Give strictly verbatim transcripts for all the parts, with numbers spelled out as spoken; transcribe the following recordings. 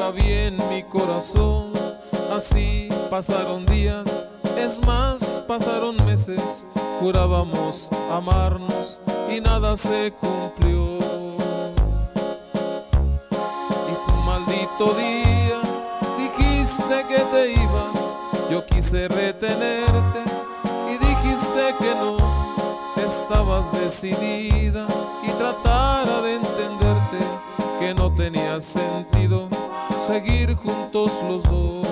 cabía en mi corazón. Así pasaron días, es más, pasaron meses. Jurábamos amarnos y nada se cumplió. Y fue un maldito día, dijiste que te ibas, yo quise retenerte y dijiste que no. Estabas decidida y tratara de entenderte que no tenía sentido seguir juntos los dos.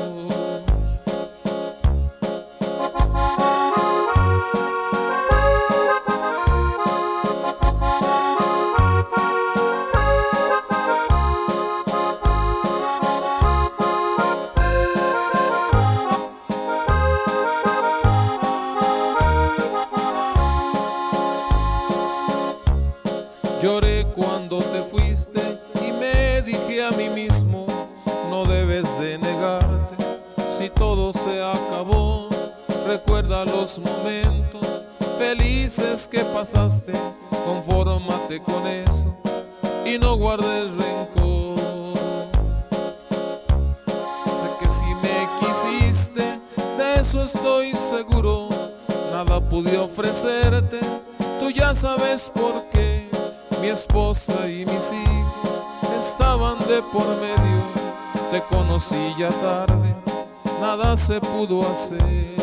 Lloré cuando te fuiste y me dije a mí mismo, no debes de negarte, si todo se acabó, recuerda los momentos felices que pasaste, confórmate con eso y no guardes rencor. Sé que si me quisiste, de eso estoy seguro, nada pude ofrecerte, tú ya sabes por qué. Mi esposa y mis hijos estaban de por medio, te conocí ya tarde, nada se pudo hacer.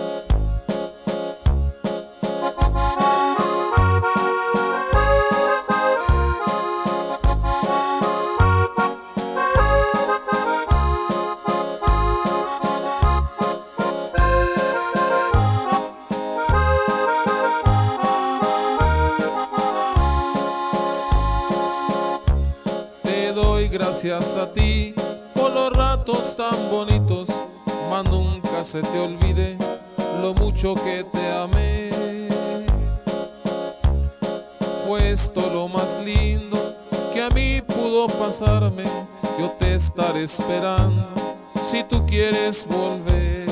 Gracias a ti por los ratos tan bonitos, mas nunca se te olvide lo mucho que te amé. Fue esto lo más lindo que a mí pudo pasarme, yo te estaré esperando si tú quieres volver.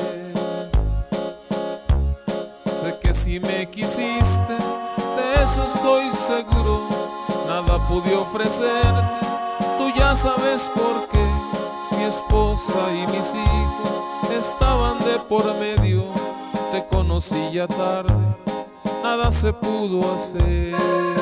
Sé que si me quisiste, de eso estoy seguro, nada pude ofrecerte, tú ya sabes por qué. Mi esposa y mis hijos estaban de por medio, te conocí ya tarde, nada se pudo hacer.